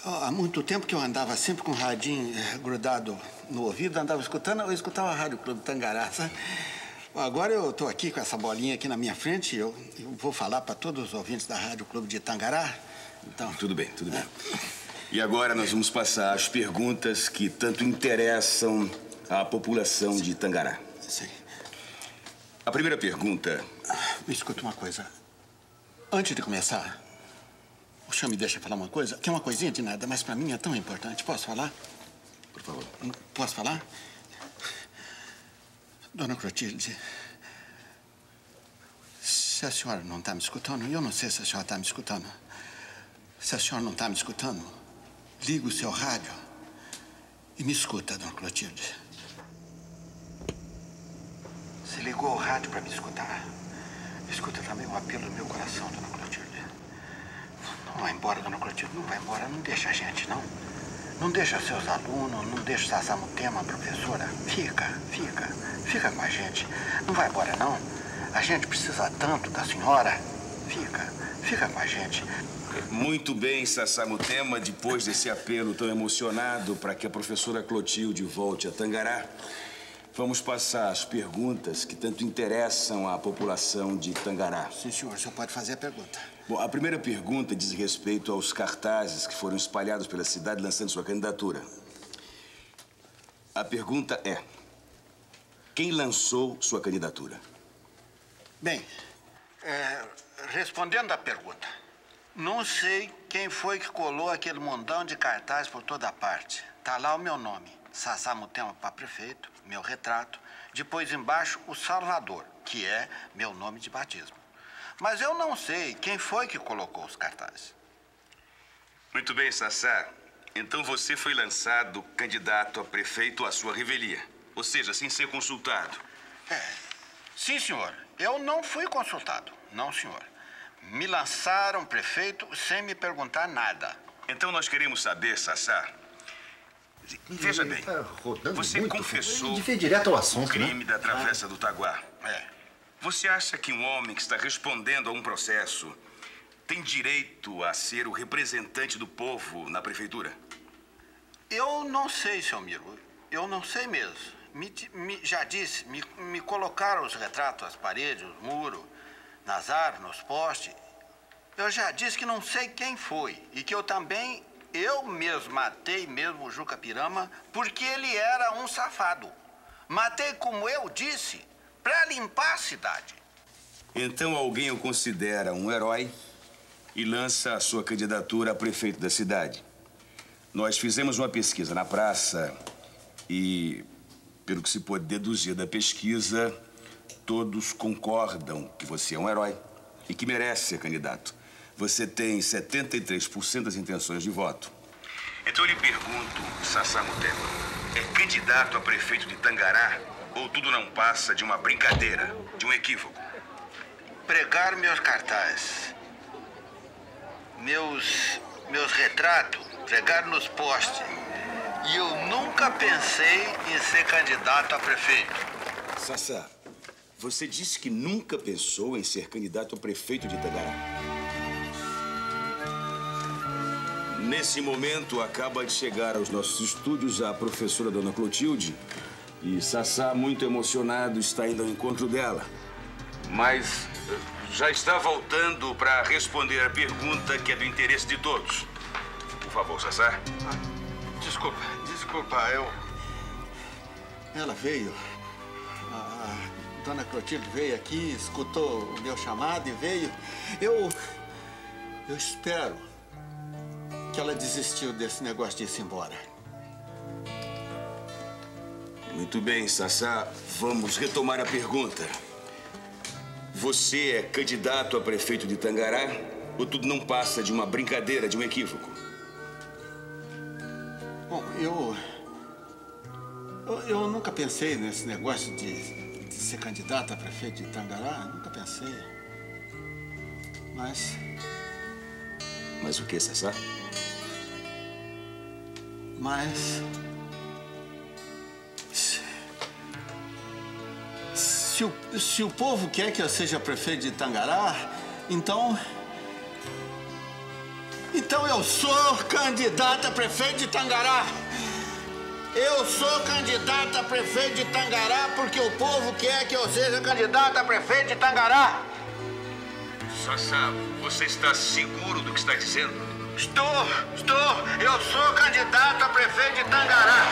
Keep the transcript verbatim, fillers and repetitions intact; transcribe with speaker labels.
Speaker 1: Há muito tempo que eu andava sempre com o radinho eh, grudado no ouvido, andava escutando, eu escutava a Rádio Clube Tangará, sabe? Agora eu estou aqui com essa bolinha aqui na minha frente e eu, eu vou falar para todos os ouvintes da Rádio Clube de Tangará. Então...
Speaker 2: Tudo bem, tudo bem. E agora nós vamos passar as perguntas que tanto interessam à população de Tangará.
Speaker 1: Sim.
Speaker 2: A primeira pergunta...
Speaker 1: Me escuta uma coisa. Antes de começar, o senhor me deixa falar uma coisa, que é uma coisinha de nada, mas para mim é tão importante. Posso falar?
Speaker 2: Por favor.
Speaker 1: Posso falar? Dona Clotilde, se a senhora não está me escutando, eu não sei se a senhora está me escutando. Se a senhora não está me escutando, liga o seu rádio e me escuta, Dona Clotilde. Se ligou o rádio para me escutar, escuta também o apelo do meu coração, Dona Clotilde. Não vai embora, Dona Clotilde, não vai embora, não deixa a gente, não. Não deixa seus alunos, não deixa o Sassá Mutema, professora. Fica, fica, fica com a gente. Não vai embora, não. A gente precisa tanto da senhora. Fica, fica com a gente.
Speaker 2: Muito bem, Sassá Mutema, depois desse apelo tão emocionado para que a professora Clotilde volte a Tangará, vamos passar as perguntas que tanto interessam à população de Tangará.
Speaker 1: Sim, senhor, o senhor pode fazer a pergunta.
Speaker 2: Bom, a primeira pergunta diz respeito aos cartazes que foram espalhados pela cidade lançando sua candidatura. A pergunta é: quem lançou sua candidatura?
Speaker 1: Bem, é, respondendo à pergunta, não sei quem foi que colou aquele mondão de cartazes por toda parte. Tá lá o meu nome, Sassá Mutema para prefeito, meu retrato. Depois embaixo, o Salvador, que é meu nome de batismo. Mas eu não sei quem foi que colocou os cartazes.
Speaker 2: Muito bem, Sassá. Então você foi lançado candidato a prefeito à sua revelia. Ou seja, sem ser consultado.
Speaker 1: É. Sim, senhor. Eu não fui consultado. Não, senhor. Me lançaram prefeito sem me perguntar nada.
Speaker 2: Então nós queremos saber, Sassá. Veja bem,
Speaker 3: tá rodando
Speaker 2: você
Speaker 3: muito.
Speaker 2: confessou
Speaker 3: Devia ir direto ao assunto,
Speaker 2: o crime
Speaker 3: né?
Speaker 2: da Travessa do Taguá.
Speaker 1: É.
Speaker 2: Você acha que um homem que está respondendo a um processo tem direito a ser o representante do povo na prefeitura?
Speaker 1: Eu não sei, seu Miro. Eu não sei mesmo. Me, me, já disse, me, me colocaram os retratos, as paredes, os muros, nas árvores, nos postes. Eu já disse que não sei quem foi. E que eu também, eu mesmo matei mesmo o Juca Pirama porque ele era um safado. Matei, como eu disse, para limpar a cidade.
Speaker 2: Então alguém o considera um herói e lança a sua candidatura a prefeito da cidade. Nós fizemos uma pesquisa na praça e, pelo que se pode deduzir da pesquisa, todos concordam que você é um herói e que merece ser candidato. Você tem setenta e três por cento das intenções de voto. Então eu lhe pergunto, Sassá Mutema, é candidato a prefeito de Tangará ou tudo não passa de uma brincadeira, de um equívoco?
Speaker 1: Pregar meus cartazes, meus, meus retratos, pregar nos postes. E eu nunca pensei em ser candidato a prefeito.
Speaker 2: Sassá, você disse que nunca pensou em ser candidato a prefeito de Tangará. Nesse momento, acaba de chegar aos nossos estúdios a professora Dona Clotilde. E Sassá, muito emocionado, está indo ao encontro dela. Mas já está voltando para responder a pergunta que é do interesse de todos. Por favor, Sassá.
Speaker 1: Ah, desculpa, desculpa, eu... Ela veio, a Dona Clotilde veio aqui, escutou o meu chamado e veio. Eu... eu espero que ela desistiu desse negócio de ir embora.
Speaker 2: Muito bem, Sassá. Vamos retomar a pergunta. Você é candidato a prefeito de Tangará ou tudo não passa de uma brincadeira, de um equívoco?
Speaker 1: Bom, eu... Eu, eu nunca pensei nesse negócio de, de ser candidato a prefeito de Tangará. Nunca pensei. Mas...
Speaker 2: Mas o que, Sassá?
Speaker 1: Mas... Se o, se o povo quer que eu seja prefeito de Tangará, então... Então eu sou candidata a prefeito de Tangará. Eu sou candidata a prefeito de Tangará porque o povo quer que eu seja candidata a prefeito de Tangará.
Speaker 2: Sassá, você está seguro do que está dizendo?
Speaker 1: Estou, estou. Eu sou candidato a prefeito de Tangará.